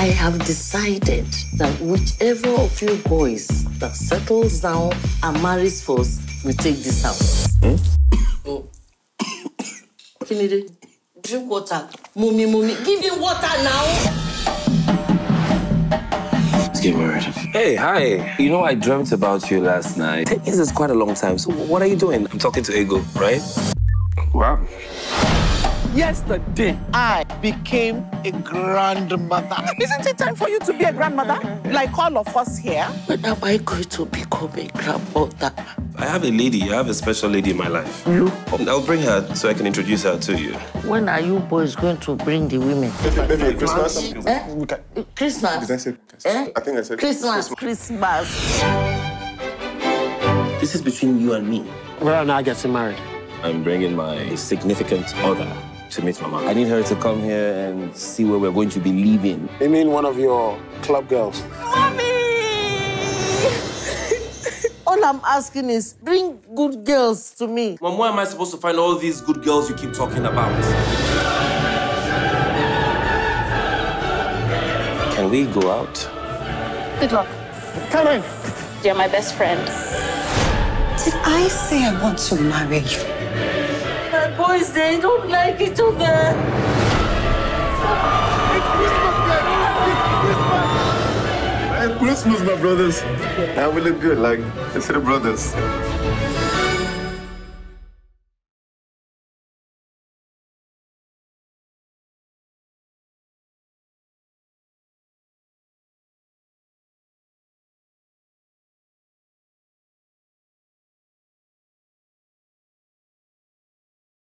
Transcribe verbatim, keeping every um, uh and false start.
I have decided that whichever of you boys that settles down and marries first will take this house. Hmm? Oh. Finidi, drink water. Mommy, mommy, give him water now. Let's get married. Hey, hi. You know, I dreamt about you last night. Ten years is quite a long time. So what are you doing? I'm talking to Ego, right? Wow. Yesterday, I became a grandmother. Isn't it time for you to be a grandmother? Like all of us here? When am I going to become a grandmother? I have a lady. I have a special lady in my life. You? I'll bring her so I can introduce her to you. When are you boys going to bring the women? Maybe Christmas? Eh? Christmas? Did I say Christmas? Eh? I think I said Christmas. Christmas. This is between you and me. Where am I getting married? I'm bringing my significant other to meet Mama. I need her to come here and see where we're going to be living. You mean one of your club girls? Mommy! All I'm asking is bring good girls to me. Mom, where am I supposed to find all these good girls you keep talking about? Can we go out? Good luck. Come in. You're my best friend. Did I say I want to marry you? My boys, they don't like each other. Christmas, my brothers. And we look good, like, instead of brothers.